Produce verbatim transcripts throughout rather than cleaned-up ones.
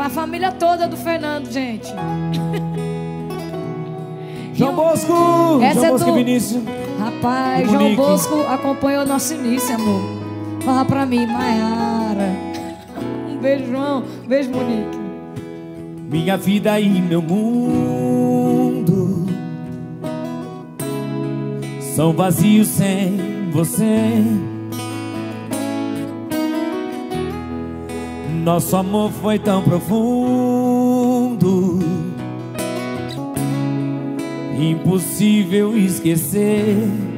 Pra família toda do Fernando, gente. João Bosco! Essa João é Bosco do... e Vinícius. Rapaz, João Monique. Bosco acompanhou nosso início, amor. Fala pra mim, Maiara. Um beijo, João. Um beijo, Monique. Minha vida e meu mundo são vazios sem você. Nosso amor foi tão profundo, impossível esquecer.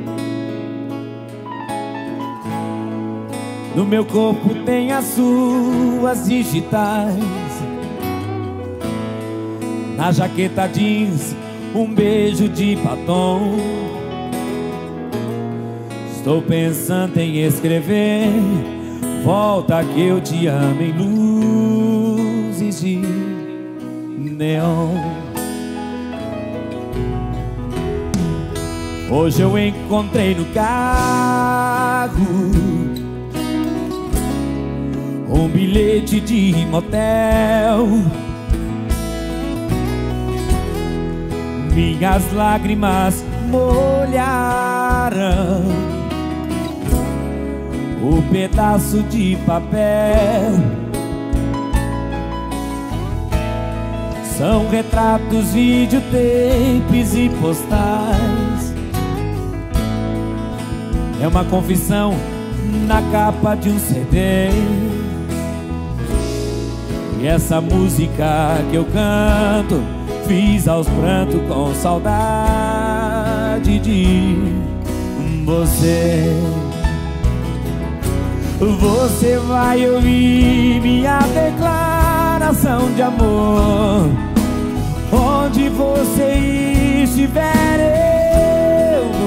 No meu corpo tem as suas digitais, na jaqueta jeans um beijo de batom. Estou pensando em escrever volta que eu te amo em luzes de neon. Hoje eu encontrei no carro um bilhete de motel. Minhas lágrimas molharam o pedaço de papel. São retratos, videotapes e postais. É uma confissão na capa de um C D. E essa música que eu canto fiz aos prantos com saudade de você. Você vai ouvir minha declaração de amor. Onde você estiver eu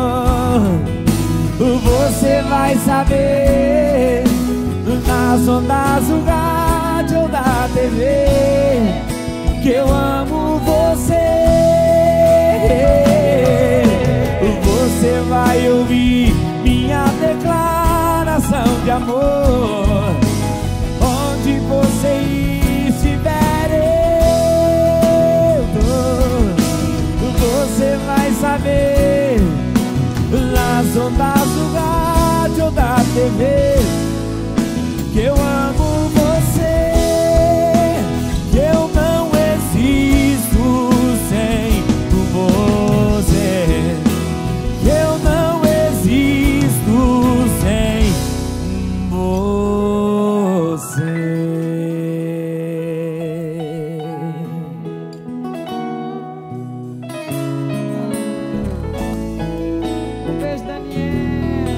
vou. Você vai saber nas ondas do rádio ou da T V que eu amo você. Você vai ouvir minha declaração de amor. Onde você estiver eu tô. Você vai saber nas ondas do rádio ou da T V que eu amo você. Que eu não existo sem você. Que eu não existo sem você. Um beijo, Daniel.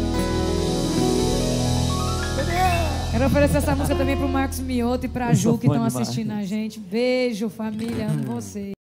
Quero oferecer essa música também pro Marcos Mioto e pra Eu Ju sou que fã estão demais. assistindo a gente. Beijo, família, amo vocês.